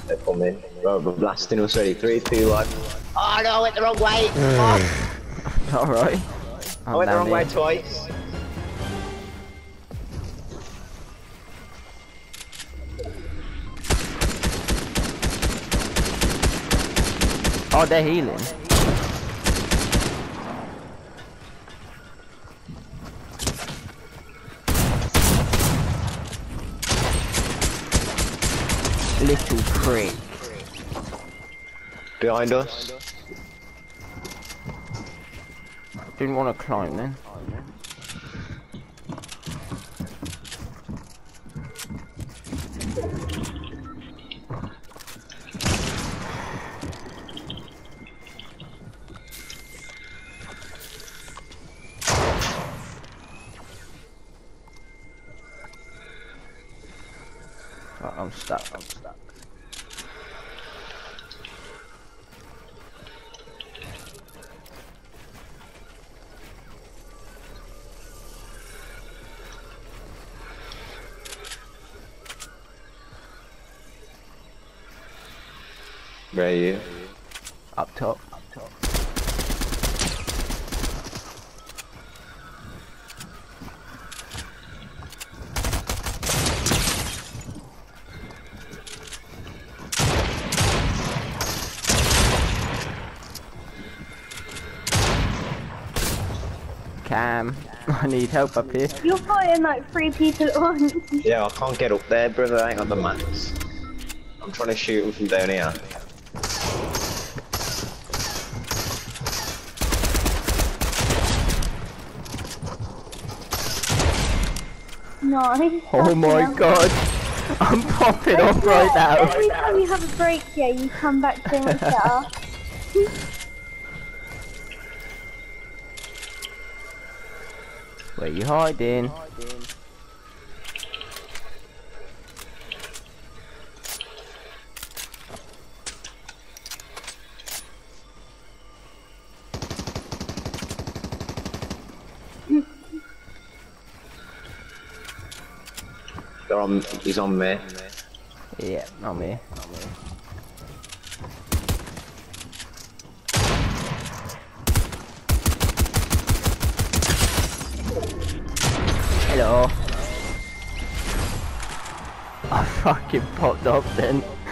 They're coming. Right, we're blasting us ready. 3, 2, 1. Oh no, I went the wrong way! Oh, Alright. I went the wrong way twice. Oh, they're healing. Little prick. Behind us. Didn't want to climb then. Oh, I'm stuck. Where are you? Up top. Cam, I need help up here. You're fighting like 3 people at once. Yeah, I can't get up there, brother. I ain't got the mats. I'm trying to shoot him from down here. Nice. Oh my god, I'm popping off right now. Every time you have a break here, you come back so much better. Where you hiding? He's on me. Yeah, not me. Hello. I fucking popped up then.